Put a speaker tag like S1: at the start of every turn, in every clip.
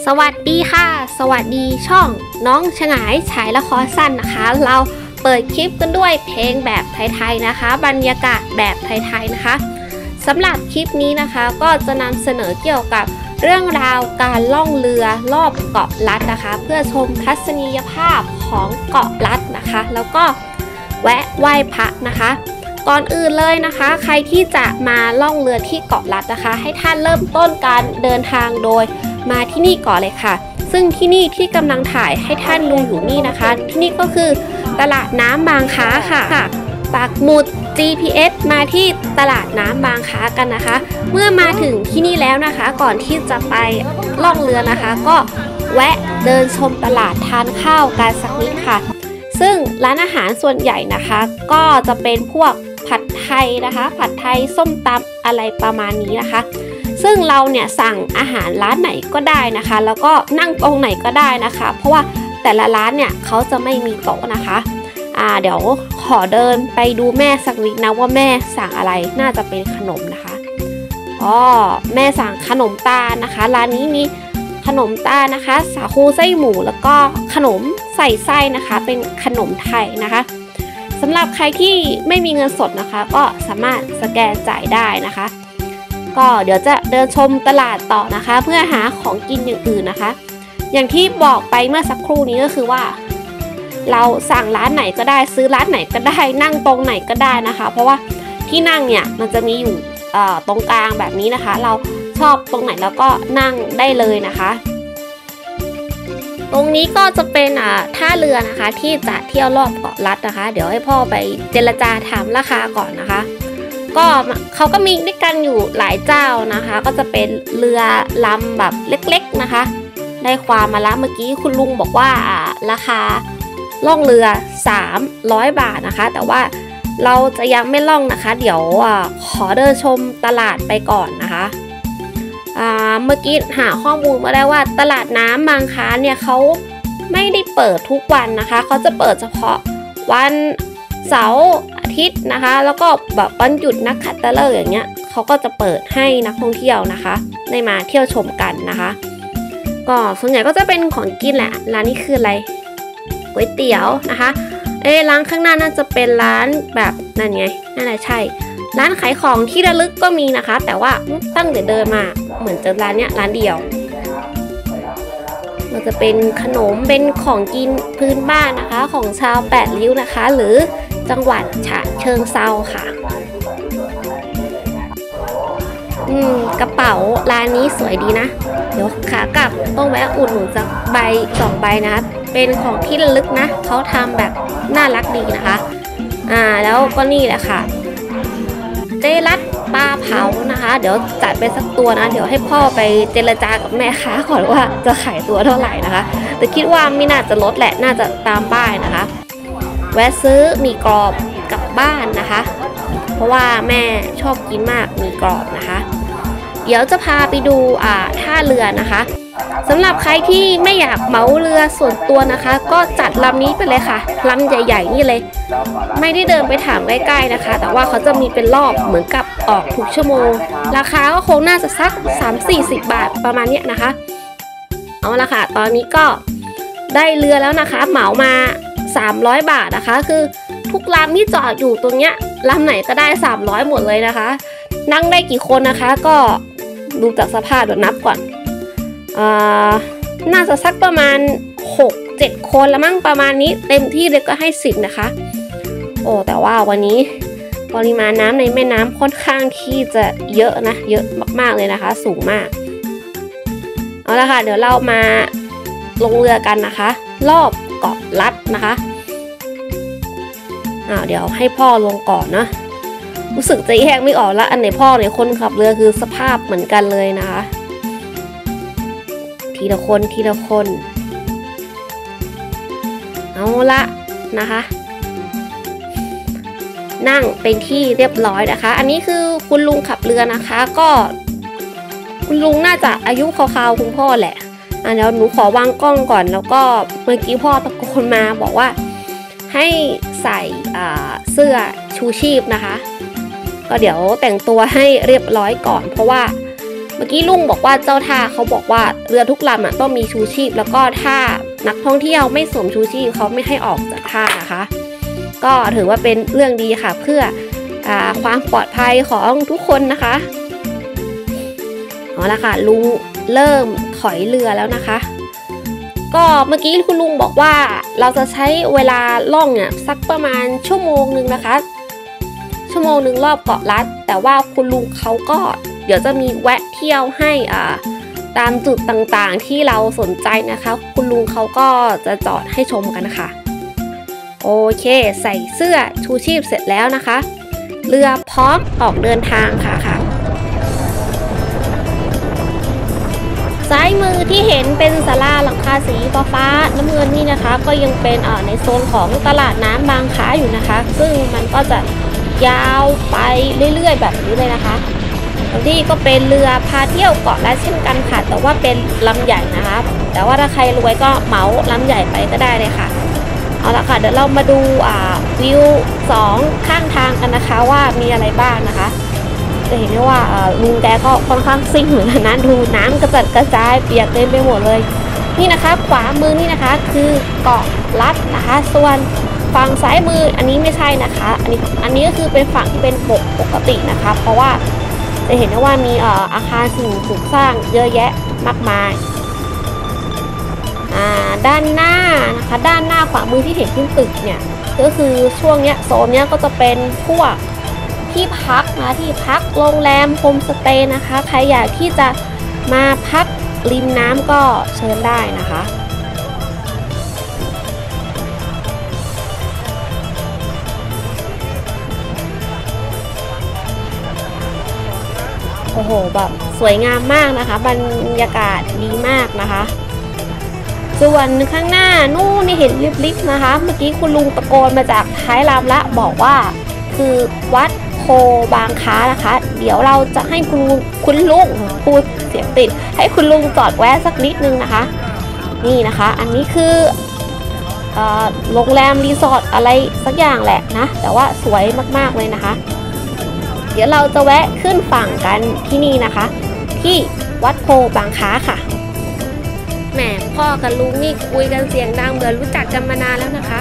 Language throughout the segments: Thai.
S1: สวัสดีค่ะสวัสดีช่องน้องฉงายฉายละครสั้นนะคะเราเปิดคลิปกันด้วยเพลงแบบไทยๆนะคะบรรยากาศแบบไทยๆนะคะสำหรับคลิปนี้นะคะก็จะนำเสนอเกี่ยวกับเรื่องราวการล่องเรือรอบเกาะลัดนะคะเพื่อชมทัศนียภาพของเกาะลัดนะคะแล้วก็แวะไหว้พระนะคะก่อนอื่นเลยนะคะใครที่จะมาล่องเรือที่เกาะลัดนะคะให้ท่านเริ่มต้นการเดินทางโดยมาที่นี่ก่อนเลยค่ะซึ่งที่นี่ที่กำลังถ่ายให้ท่านดูอยู่นี่นะคะที่นี่ก็คือตลาดน้ำบางค้าค่ะปักหมุด GPS มาที่ตลาดน้ำบางค้ากันนะคะเมื่อมาถึงที่นี่แล้วนะคะก่อนที่จะไปล่องเรือนะคะก็แวะเดินชมตลาดทานข้าวกันสักนิดค่ะซึ่งร้านอาหารส่วนใหญ่นะคะก็จะเป็นพวกผัดไทยนะคะผัดไทยส้มตำอะไรประมาณนี้นะคะซึ่งเราเนี่ยสั่งอาหารร้านไหนก็ได้นะคะแล้วก็นั่งตรงไหนก็ได้นะคะเพราะว่าแต่ละร้านเนี่ยเขาจะไม่มีโต๊ะนะคะเดี๋ยวขอเดินไปดูแม่สักนิดนะว่าแม่สั่งอะไรน่าจะเป็นขนมนะคะแม่สั่งขนมตาลนะคะร้านนี้มีขนมตาลนะคะสาคูไส้หมูแล้วก็ขนมใส่ไส้นะคะเป็นขนมไทยนะคะสำหรับใครที่ไม่มีเงินสดนะคะก็สามารถสแกนจ่ายได้นะคะก็เดี๋ยวจะเดินชมตลาดต่อนะคะเพื่อหาของกินอย่างอื่นนะคะอย่างที่บอกไปเมื่อสักครู่นี้ก็คือว่าเราสั่งร้านไหนก็ได้ซื้อร้านไหนก็ได้นั่งตรงไหนก็ได้นะคะเพราะว่าที่นั่งเนี่ยมันจะมีอยู่ตรงกลางแบบนี้นะคะเราชอบตรงไหนแล้วก็นั่งได้เลยนะคะตรงนี้ก็จะเป็นท่าเรือนะคะที่จะเที่ยวรอบเกาะลัดนะคะเดี๋ยวให้พ่อไปเจรจาถามราคาก่อนนะคะก็เขาก็มีด้วยกันอยู่หลายเจ้านะคะก็จะเป็นเรือลำแบบเล็กๆนะคะได้ความมาแล้วเมื่อกี้คุณลุงบอกว่าราคาล่องเรือ300 บาทนะคะแต่ว่าเราจะยังไม่ล่องนะคะเดี๋ยวขอเดินชมตลาดไปก่อนนะคะเมื่อกี้หาข้อมูลมาได้ว่าตลาดน้ำบางค้าเนี่ยเขาไม่ได้เปิดทุกวันนะคะเขาจะเปิดเฉพาะวันเสาร์อาทิตย์นะคะแล้วก็แบบวันหยุดนักขัตฤกษ์อย่างเงี้ยเขาก็จะเปิดให้นักท่องเที่ยวนะคะได้มาเที่ยวชมกันนะคะก็ส่วนใหญ่ก็จะเป็นของกินแหละร้านนี้คืออะไรก๋วยเตี๋ยวนะคะร้านข้างหน้าน่าจะเป็นร้านแบบนั่นไงน่าจะใช่ร้านขายของที่ระลึกก็มีนะคะแต่ว่าตั้งแต่เดินมาเหมือนจะร้านเนี้ยร้านเดียวมันจะเป็นขนมเป็นของกินพื้นบ้านนะคะของชาวแปดริ้วนะคะหรือจังหวัดฉะเชิงเทราค่ะกระเป๋าร้านนี้สวยดีนะเดี๋ยวขากลับต้องแวะอุดหนุนสักใบ2 ใบนะคะเป็นของที่ระลึกนะเขาทำแบบน่ารักดีนะคะแล้วก็นี่แหละค่ะเจรัดปลาเผานะคะเดี๋ยวจัดไปสักตัวนะเดี๋ยวให้พ่อไปเจรจากับแม่ค้าก่อนว่าจะขายตัวเท่าไหร่นะคะแต่คิดว่าไม่น่าจะลดแหละน่าจะตามป้ายนะคะแวะซื้อหมี่กรอบกลับบ้านนะคะเพราะว่าแม่ชอบกินมากหมี่กรอบนะคะเดี๋ยวจะพาไปดูท่าเรือนะคะสำหรับใครที่ไม่อยากเหมาเรือส่วนตัวนะคะก็จัดลำนี้ไปเลยค่ะลำใหญ่ๆนี่เลยไม่ได้เดินไปถามใกล้ๆนะคะแต่ว่าเขาจะมีเป็นรอบเหมือนกับออกทุกชั่วโมงราคาก็คงน่าจะสัก3-40 บาทประมาณนี้นะคะเอาละค่ะตอนนี้ก็ได้เรือแล้วนะคะเหมามา300 บาทนะคะคือทุกลำที่จอดอยู่ตรงเนี้ยลำไหนก็ได้300หมดเลยนะคะนั่งได้กี่คนนะคะก็ดูจากสภาพเดี๋ยวนับก่อนน่าจะสักประมาณ 6-7 คนละมั้งประมาณนี้เต็มที่เลยก็ให้10นะคะแต่ว่าวันนี้ปริมาณน้ำในแม่น้ำค่อนข้างที่จะเยอะนะเยอะมากๆเลยนะคะสูงมากเอาละค่ะเดี๋ยวเรามาลงเรือกันนะคะรอบเกาะลัดนะคะเดี๋ยวให้พ่อลงก่อนนะรู้สึกจะแยกไม่ออกแล้วอันไหนพ่อไหนคนขับเรือคือสภาพเหมือนกันเลยนะคะทีละคนเอาละนะคะนั่งเป็นที่เรียบร้อยนะคะอันนี้คือคุณลุงขับเรือนะคะก็คุณลุงน่าจะอายุคราวๆคุณพ่อแหละเดี๋ยวหนูขอวางกล้องก่อนแล้วก็เมื่อกี้พ่อตะโกนมาบอกว่าให้ใส่เสื้อชูชีพนะคะก็เดี๋ยวแต่งตัวให้เรียบร้อยก่อนเพราะว่าเมื่อกี้ลุงบอกว่าเจ้าท่าเขาบอกว่าเรือทุกลำต้องมีชูชีพแล้วก็ถ้านักท่องเที่ยวไม่สวมชูชีพเขาไม่ให้ออกจากท่านะคะก็ถือว่าเป็นเรื่องดีค่ะเพื่อความปลอดภัยของทุกคนนะคะเอาละค่ะลุงเริ่มถอยเรือแล้วนะคะก็เมื่อกี้คุณลุงบอกว่าเราจะใช้เวลาล่องเนี่ยสักประมาณชั่วโมงหนึ่งนะคะชั่วโมงหนึ่งรอบเกาะลัดแต่ว่าคุณลุงเขาก็เดี๋ยวจะมีแวะเที่ยวให้ตามจุดต่างๆที่เราสนใจนะคะคุณลุงเขาก็จะจอดให้ชมกันค่ะโอเคใส่เสื้อชูชีพเสร็จแล้วนะคะเรือพร้อมออกเดินทางค่ะซ้ายมือที่เห็นเป็นศาลาหลังคาสีฟ้าน้ำเงินนี่นะคะก็ยังเป็นในโซนของตลาดน้ำบางขาอยู่นะคะซึ่งมันก็จะยาวไปเรื่อยๆแบบนี้เลยนะคะตรงนี้ก็เป็นเรือพาเที่ยวเกาะและเช่นกันค่ะแต่ว่าเป็นลำใหญ่นะคะแต่ว่าถ้าใครรวยก็เหมาลำใหญ่ไปก็ได้เลยค่ะเอาละค่ะเดี๋ยวเรามาดูวิว2ข้างทางกันนะคะว่ามีอะไรบ้างนะคะจะเห็นได้ว่าลุงแกก็ค่อนข้างซิ่งเหมือนกันนะดูน้ำกระจัดกระจายเปียกเต็มไปหมดเลยนี่นะคะขวามือนี่นะคะคือเกาะลัดนะคะส่วนฝั่งซ้ายมืออันนี้ไม่ใช่นะคะอันนี้ก็คือเป็นฝั่งที่เป็นปกตินะคะเพราะว่าจะเห็นได้ว่ามีอาคารสิ่งปลูกสร้างเยอะแยะมากมายด้านหน้านะคะด้านหน้าขวามือที่เห็นขึ้นตึกเนี่ยก็คือช่วงเนี้ยโซนเนี้ยก็จะเป็นพวกที่พักนะที่พักโรงแรมโฮมสเตย์นะคะใครอยากที่จะมาพักริมน้ำก็เชิญได้นะคะโอ้โหแบบสวยงามมากนะคะบรรยากาศดีมากนะคะส่วนข้างหน้านู่นนี่เห็นลิบๆนะคะเมื่อกี้คุณลุงตะโกนมาจากท้ายลำละบอกว่าคือวัดโพบางค้านะคะเดี๋ยวเราจะให้คุณลุงพูดเสียงติดให้คุณลุงจอดแวะสักนิดนึงนะคะนี่นะคะอันนี้คือโรงแรมรีสอร์ทอะไรสักอย่างแหละนะแต่ว่าสวยมากๆเลยนะคะเดี๋ยวเราจะแวะขึ้นฝั่งกันที่นี่นะคะที่วัดโพบางค้าค่ะแหมพ่อกับลุงนี่คุยกันเสียงดังเหมือนรู้จักกันมานานแล้วนะคะ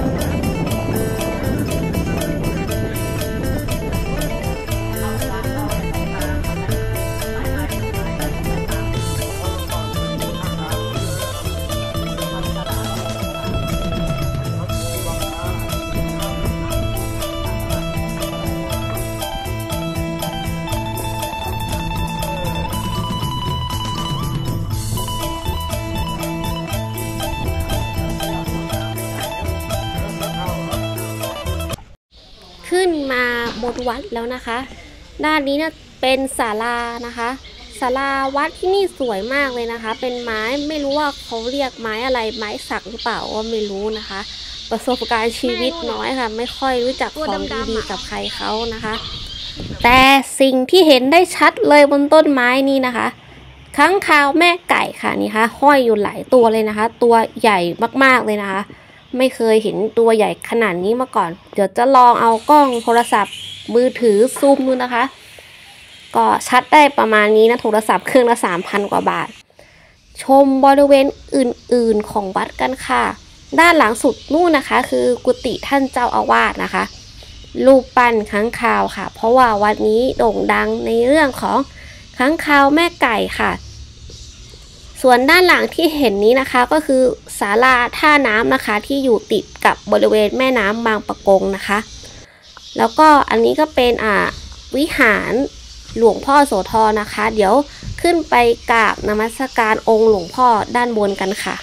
S1: ขึ้นมาบนวัดแล้วนะคะด้านนี้เนี่ยเป็นศาลานะคะศาลาวัดที่นี่สวยมากเลยนะคะเป็นไม้ไม่รู้ว่าเขาเรียกไม้อะไรไม้สักหรือเปล่าว่าไม่รู้นะคะประสบการณ์ชีวิตน้อยค่ะไม่ค่อยรู้จักของดีๆกับใครเขานะคะแต่สิ่งที่เห็นได้ชัดเลยบนต้นไม้นี่นะคะค้างคาวแม่ไก่ค่ะนี่ค่ะห้อยอยู่หลายตัวเลยนะคะตัวใหญ่มากๆเลยนะคะไม่เคยเห็นตัวใหญ่ขนาดนี้มาก่อนเดี๋ยวจะลองเอากล้องโทรศัพท์มือถือซูมดูนะคะก็ชัดได้ประมาณนี้นะโทรศัพท์เครื่องละ 3,000 กว่าบาทชมบริเวณอื่นๆของวัดกันค่ะด้านหลังสุดนู่นนะคะคือกุฏิท่านเจ้าอาวาสนะคะรูปปั้นค้างคาวค่ะเพราะว่าวัดนี้โด่งดังในเรื่องของค้างคาวแม่ไก่ค่ะส่วนด้านหลังที่เห็นนี้นะคะก็คือศาลาท่าน้ำนะคะที่อยู่ติดกับบริเวณแม่น้ำบางปะกงนะคะแล้วก็อันนี้ก็เป็นวิหารหลวงพ่อโสธรนะคะเดี๋ยวขึ้นไปกราบนมัสการองค์หลวงพ่อด้านบนกันค่ะ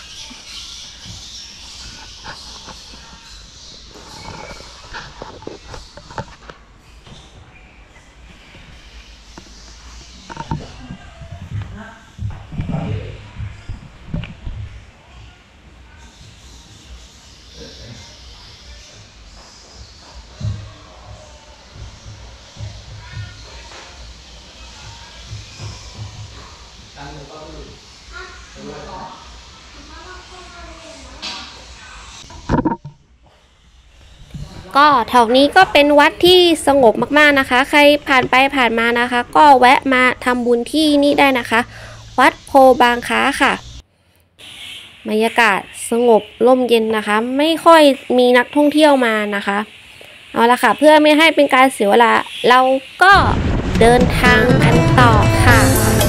S1: ก็แถวนี้ก็เป็นวัดที่สงบมากๆนะคะใครผ่านไปผ่านมานะคะ ก็แวะมาทำบุญที่นี่ได้นะคะ วัดโพบางค้าค่ะบรรยากาศสงบร่มเย็นนะคะไม่ค่อยมีนักท่องเที่ยวมานะคะเอาละค่ะเพื่อไม่ให้เป็นการเสียเวลาเราก็เดินทางกันต่อค่ะ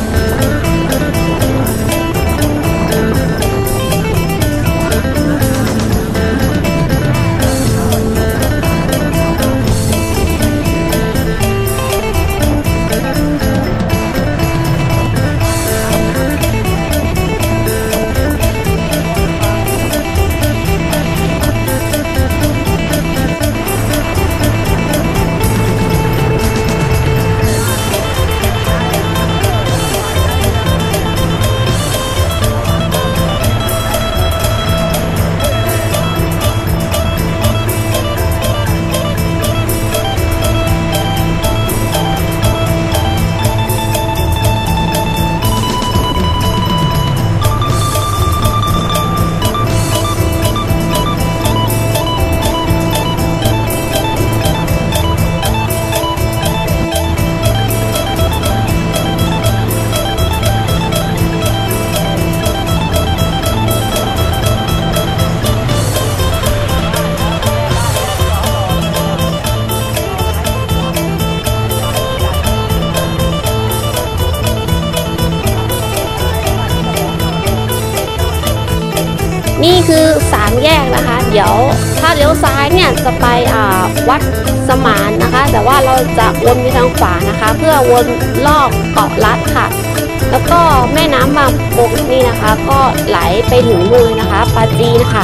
S1: นี่คือ3แยกนะคะเดี๋ยวถ้าเลี้ยวซ้ายเนี่ยจะไปวัดสมานนะคะแต่ว่าเราจะวนไปทางขวานะคะเพื่อวนรอบเกาะลัดค่ะแล้วก็แม่น้ำบางปกนี่นะคะก็ไหลไปถึงนู่นนะคะปาจีนค่ะ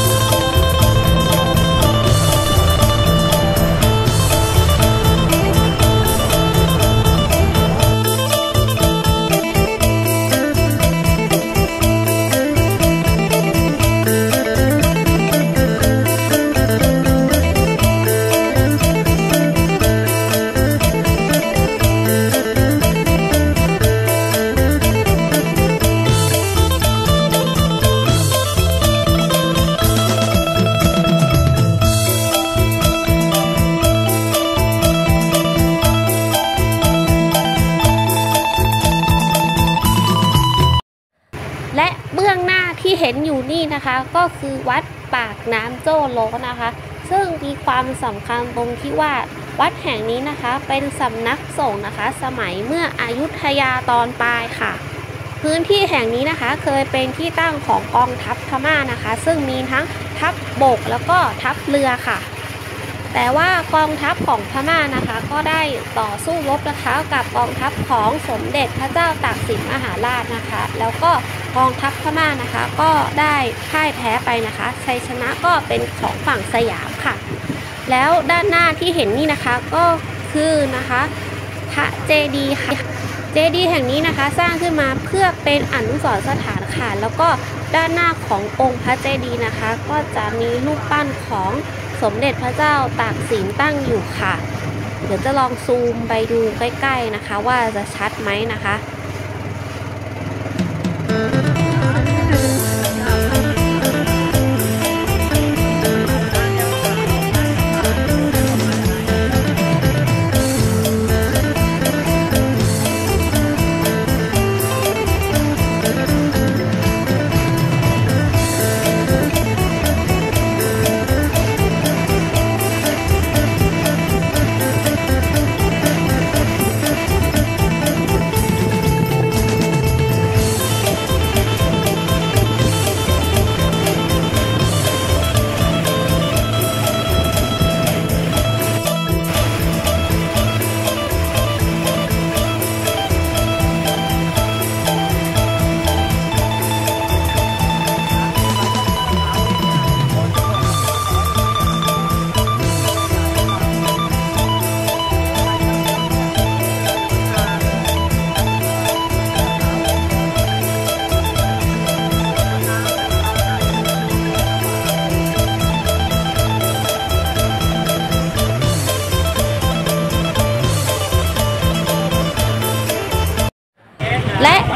S1: และเบื้องหน้าที่เห็นอยู่นี่นะคะก็คือวัดปากน้ำโจ้โลนะคะซึ่งมีความสำคัญตรงที่ว่าวัดแห่งนี้นะคะเป็นสำนักสงฆ์นะคะสมัยเมื่ออยุธยาตอนปลายค่ะพื้นที่แห่งนี้นะคะเคยเป็นที่ตั้งของกองทัพพม่านะคะซึ่งมีทั้งทัพบกแล้วก็ทัพเรือค่ะแต่ว่ากองทัพของพม่านะคะก็ได้ต่อสู้รบนะคะกับกองทัพของสมเด็จพระเจ้าตากสินมหาราชนะคะแล้วก็กองทัพพม่านะคะก็ได้พ่ายแพ้ไปนะคะชัยชนะก็เป็นของฝั่งสยามค่ะแล้วด้านหน้าที่เห็นนี่นะคะก็คือนะคะพระเจดีย์ค่ะเจดีย์แห่งนี้นะคะสร้างขึ้นมาเพื่อเป็นอนุสรณ์สถานค่ะแล้วก็ด้านหน้าขององค์พระเจดีย์นะคะก็จะมีรูปปั้นของสมเด็จพระเจ้าตากสินตั้งอยู่ค่ะเดี๋ยวจะลองซูมไปดูใกล้ๆนะคะว่าจะชัดไหมนะคะ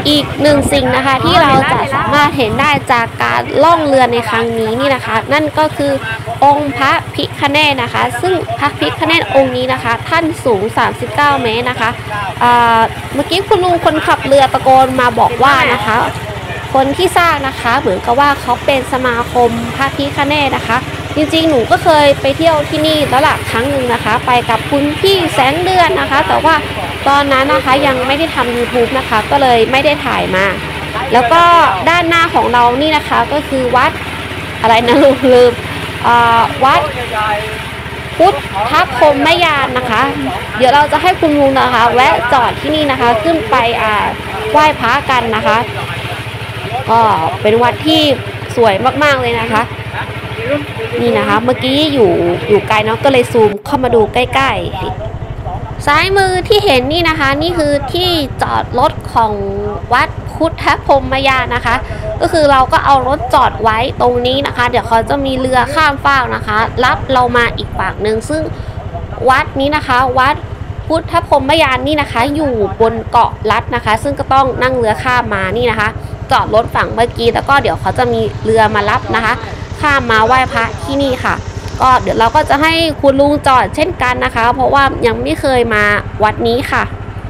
S1: อีกหนึ่งสิ่งนะคะที่เราจะสามารถเห็นได้จากการล่องเรือในครั้งนี้นี่นะคะนั่นก็คือองค์พระพิฆเนศนะคะซึ่งพระพิฆเนศองค์นี้นะคะท่านสูง39เมตรนะคะเมื่อกี้คุณลุงคนขับเรือตะโกนมาบอกว่านะคะคนที่สร้างนะคะเหมือนกับว่าเขาเป็นสมาคมพระพิฆเนศนะคะจริงๆหนูก็เคยไปเที่ยวที่นี่แล้วล่ะครั้งหนึ่งนะคะไปกับคุณพี่แสงเดือนนะคะแต่ว่าตอนนั้นนะคะยังไม่ได้ทำ YouTube นะคะก็เลยไม่ได้ถ่ายมาแล้วก็ด้านหน้าของเรานี่นะคะก็คือวัดอะไรนะลืมวัดพุทธพรหมยานนะคะเดี๋ยวเราจะให้คุณลุงนะคะแวะจอดที่นี่นะคะขึ้นไปไหว้พระกันนะคะก็เป็นวัดที่สวยมากๆเลยนะคะนี่นะคะเมื่อกี้อยู่ไกลเนาะก็เลยซูมเข้ามาดูใกล้ๆซ้ายมือที่เห็นนี่นะคะนี่คือที่จอดรถของวัดพุทธพรหมยานนะคะก็คือเราก็เอารถจอดไว้ตรงนี้นะคะเดี๋ยวเขาจะมีเรือข้ามฟากนะคะรับเรามาอีกฝั่งหนึ่งซึ่งวัดนี้นะคะวัดพุทธพรหมยานนี่นะคะอยู่บนเกาะลัดนะคะซึ่งก็ต้องนั่งเรือข้ามมานี่นะคะจอดรถฝั่งเมื่อกี้แล้วก็เดี๋ยวเขาจะมีเรือมารับนะคะข้ามมาไหว้พระที่นี่ค่ะก็เดี๋ยวเราก็จะให้คุณลุงจอดเช่นกันนะคะเพราะว่ายังไม่เคยมาวัดนี้ค่ะ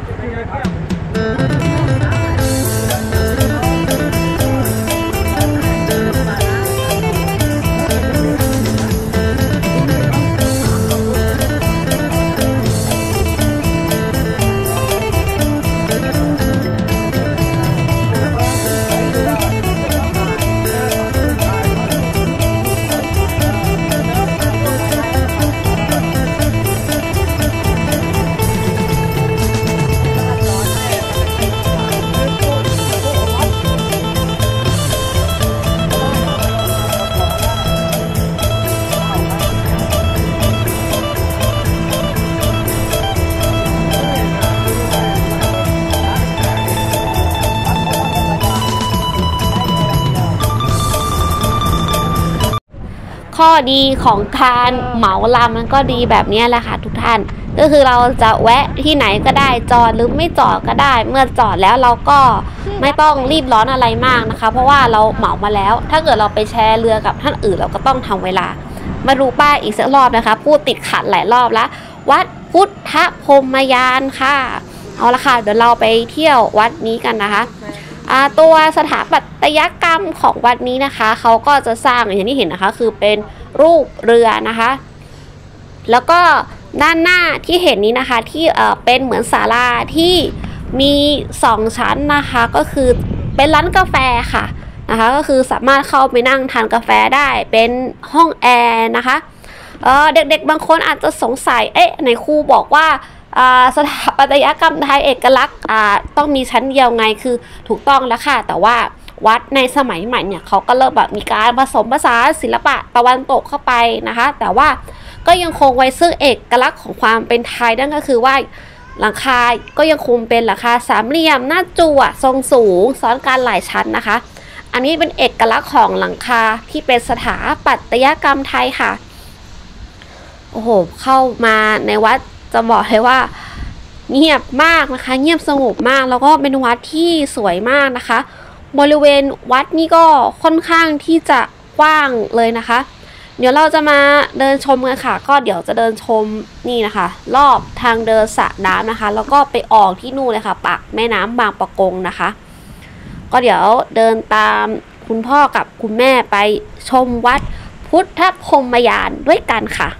S1: ข้อดีของการเหมาลำมันก็ดีแบบนี้แหละค่ะทุกท่านก็คือเราจะแวะที่ไหนก็ได้จอดหรือไม่จอดก็ได้เมื่อจอดแล้วเราก็ไม่ต้องรีบร้อนอะไรมากนะคะเพราะว่าเราเหมามาแล้วถ้าเกิดเราไปแชร์เรือกับท่านอื่นเราก็ต้องทำเวลามาดูป้ายอีกสักรอบนะคะพูดติดขัดหลายรอบแล้ววัดพุทธพรหมยานค่ะเอาละค่ะเดี๋ยวเราไปเที่ยววัดนี้กันนะคะตัวสถาปัตยกรรมของวัดนี้นะคะเขาก็จะสร้างอย่างที่เห็นนะคะคือเป็นรูปเรือนะคะแล้วก็ด้านหน้าที่เห็นนี้นะคะที่เป็นเหมือนศาลาที่มี2ชั้นนะคะก็คือเป็นร้านกาแฟค่ะนะคะก็คือสามารถเข้าไปนั่งทานกาแฟได้เป็นห้องแอร์นะคะเด็กๆบางคนอาจจะสงสัยในครูบอกว่าสถาปัตยกรรมไทยเอกลักษณ์ต้องมีชั้นเดียวไงคือถูกต้องแล้วค่ะแต่ว่าวัดในสมัยใหม่เนี่ยเขาก็เริ่มแบบมีการผสมผสานศิลปะตะวันตกเข้าไปนะคะแต่ว่าก็ยังคงไว้ซึ่งเอกลักษณ์ของความเป็นไทยนั่นก็คือว่าหลังคาก็ยังคงเป็นหลังคาสามเหลี่ยมหน้าจั่วทรงสูงซ้อนกันหลายชั้นนะคะอันนี้เป็นเอกลักษณ์ของหลังคาที่เป็นสถาปัตยกรรมไทยค่ะโอ้โหเข้ามาในวัดจะบอกเลยว่าเงียบมากนะคะเงียบสงบมากแล้วก็เป็นวัดที่สวยมากนะคะบริเวณวัดนี่ก็ค่อนข้างที่จะกว้างเลยนะคะเดี๋ยวเราจะมาเดินชมกันค่ะก็เดี๋ยวจะเดินชมนี่นะคะรอบทางเดินสระน้ำนะคะแล้วก็ไปออกที่นู่นเลยค่ะปากแม่น้ำบางปะกงนะคะก็เดี๋ยวเดินตามคุณพ่อกับคุณแม่ไปชมวัดพุทธพรหมยานด้วยกันค่ะ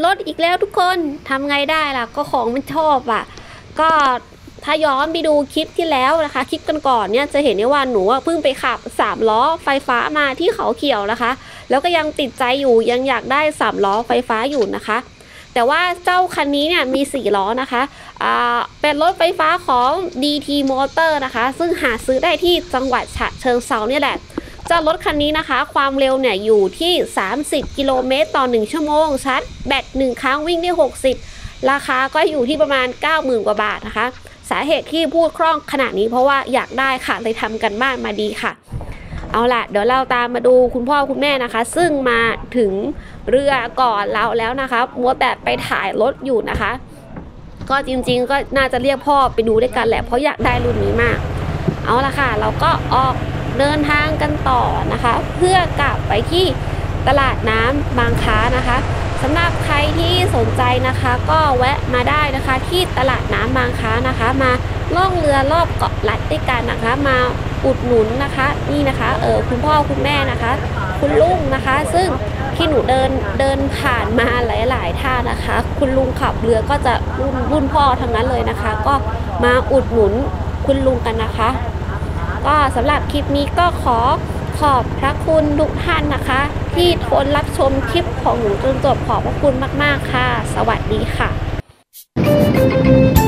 S1: รถอีกแล้วทุกคนทำไงได้ล่ะก็ของมันชอบอ่ะก็ถ้าย้อนไปดูคลิปที่แล้วนะคะคลิปกันก่อนเนี่ยจะเห็นได้ว่าหนูเพิ่งไปขับ3ล้อไฟฟ้ามาที่เขาเขียวนะคะแล้วก็ยังติดใจอยู่ยังอยากได้3ล้อไฟฟ้าอยู่นะคะแต่ว่าเจ้าคันนี้เนี่ยมี4ล้อนะคะเป็นรถไฟฟ้าของ DT Motor นะคะซึ่งหาซื้อได้ที่จังหวัดฉะเชิงเทราเนี่ยแหละเจ้ารถคันนี้นะคะความเร็วเนี่ยอยู่ที่30กิโลเมตรต่อ1ชั่วโมงชาร์จแบต1ครั้งวิ่งได้60ราคาก็อยู่ที่ประมาณ 90,000 กว่าบาทนะคะสาเหตุที่พูดคล่องขนาดนี้เพราะว่าอยากได้ค่ะเลยทำกันบ้านมาดีค่ะเอาล่ะเดี๋ยวเราตามมาดูคุณพ่อคุณแม่นะคะซึ่งมาถึงเรือก่อนเราแล้วนะคะมัวแต่ไปถ่ายรถอยู่นะคะก็จริงๆก็น่าจะเรียกพ่อไปดูด้วยกันแหละเพราะอยากได้รุ่นนี้มากเอาล่ะค่ะเราก็ออกเดินทางกันต่อนะคะเพื่อกลับไปที่ตลาดน้ำบางค้านะคะสำหรับใครที่สนใจนะคะก็แวะมาได้นะคะที่ตลาดน้ำบางค้านะคะมาล่องเรือรอบเกาะลัดด้วยกันนะคะมาอุดหนุนนะคะนี่นะคะคุณพ่อคุณแม่นะคะคุณลุงนะคะซึ่งที่หนูเดินผ่านมาหลายๆท่านะคะคุณลุงขับเรือก็จะรุ่นพ่อทั้งนั้นเลยนะคะก็มาอุดหนุนคุณลุงกันนะคะก็สำหรับคลิปนี้ก็ขอบพระคุณทุกท่านนะคะที่ทนรับชมคลิปของหนูจนจบขอบพระคุณมากๆค่ะสวัสดีค่ะ